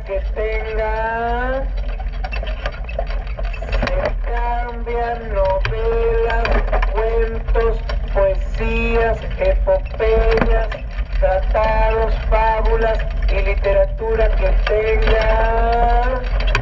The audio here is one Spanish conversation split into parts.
que tenga. Se cambian novelas, cuentos, poesías, epopeyas, tratados, fábulas y literatura que tenga.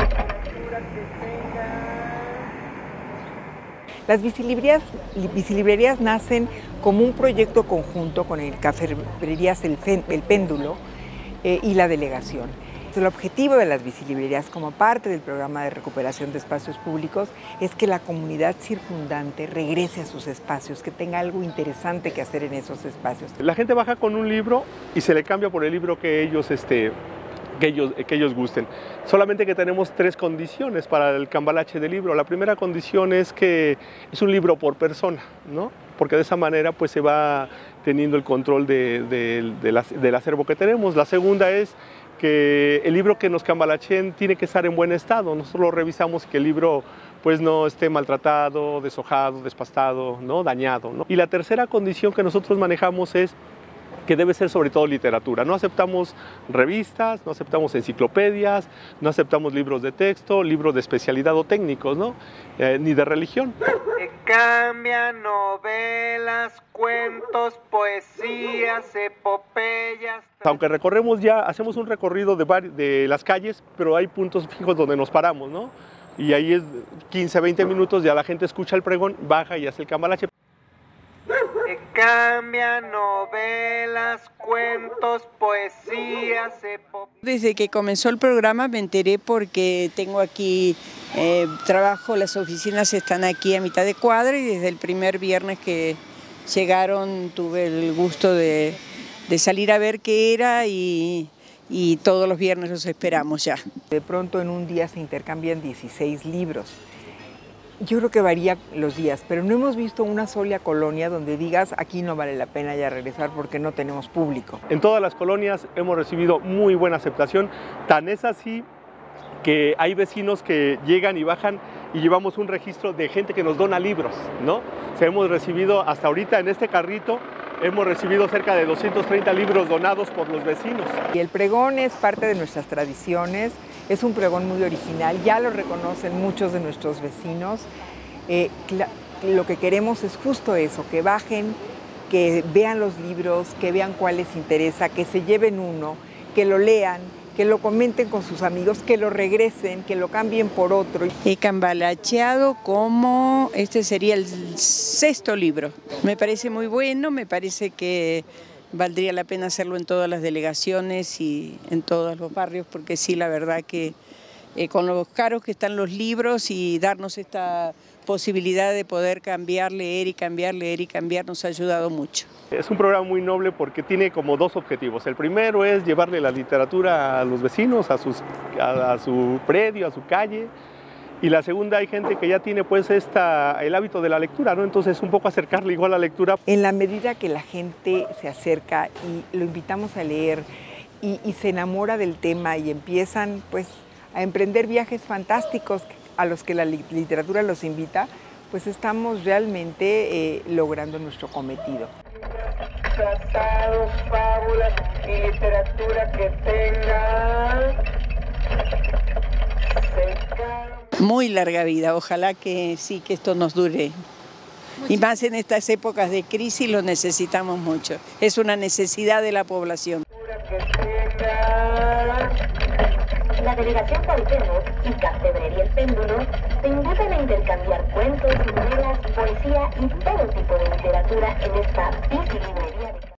Las bicilibrerías nacen como un proyecto conjunto con el Cafebrerías El Péndulo y la delegación. El objetivo de las bicilibrerías como parte del programa de recuperación de espacios públicos es que la comunidad circundante regrese a sus espacios, que tenga algo interesante que hacer en esos espacios. La gente baja con un libro y se le cambia por el libro que ellos gusten. Solamente que tenemos 3 condiciones para el cambalache del libro. La primera condición es que es un libro por persona, ¿no? Porque de esa manera pues se va teniendo el control del acervo que tenemos. La segunda es que el libro que nos cambalachen tiene que estar en buen estado. Nosotros lo revisamos, que el libro pues no esté maltratado, deshojado, despastado, ¿no? Dañado, ¿no? Y la tercera condición que nosotros manejamos es que debe ser sobre todo literatura. No aceptamos revistas, no aceptamos enciclopedias, no aceptamos libros de texto, libros de especialidad o técnicos, ¿no? Ni de religión. Se cambian novelas, cuentos, poesías, epopeyas. Aunque recorremos ya, hacemos un recorrido de las calles, pero hay puntos fijos donde nos paramos, ¿no? Y ahí es 15, 20 minutos, ya la gente escucha el pregón, baja y hace el cambalache. Se cambian novelas, cuentos, poesías, epopeyas. Desde que comenzó el programa me enteré porque tengo aquí trabajo, las oficinas están aquí a mitad de cuadra y desde el primer viernes que llegaron tuve el gusto de salir a ver qué era y todos los viernes los esperamos ya. De pronto en un día se intercambian 16 libros. Yo creo que varía los días, pero no hemos visto una sola colonia donde digas aquí no vale la pena ya regresar porque no tenemos público. En todas las colonias hemos recibido muy buena aceptación, tan es así que hay vecinos que llegan y bajan y llevamos un registro de gente que nos dona libros, ¿no? O sea, hemos recibido hasta ahorita en este carrito, hemos recibido cerca de 230 libros donados por los vecinos. Y el pregón es parte de nuestras tradiciones, es un pregón muy original, ya lo reconocen muchos de nuestros vecinos. Lo que queremos es justo eso, que bajen, que vean los libros, que vean cuál les interesa, que se lleven uno, que lo lean, que lo comenten con sus amigos, que lo regresen, que lo cambien por otro. He cambalacheado como este sería el 6º libro. Me parece muy bueno, me parece que valdría la pena hacerlo en todas las delegaciones y en todos los barrios, porque sí, la verdad que con los caros que están los libros y darnos esta posibilidad de poder cambiar, leer y cambiar, leer y cambiar, nos ha ayudado mucho. Es un programa muy noble porque tiene como 2 objetivos. El primero es llevarle la literatura a los vecinos, a su predio, a su calle. Y la segunda, hay gente que ya tiene pues el hábito de la lectura, ¿no? Entonces un poco acercarle igual a la lectura. En la medida que la gente se acerca y lo invitamos a leer y se enamora del tema y empiezan pues a emprender viajes fantásticos a los que la literatura los invita, pues estamos realmente logrando nuestro cometido. Tratados, fábulas y literatura que tenga. Muy larga vida, ojalá que sí, que esto nos dure. Y más en estas épocas de crisis lo necesitamos mucho. Es una necesidad de la población. La Delegación Cuauhtémoc y Cafebrería El Péndulo te invitan a intercambiar cuentos, novelas, poesía y todo tipo de literatura en esta bicilibrería.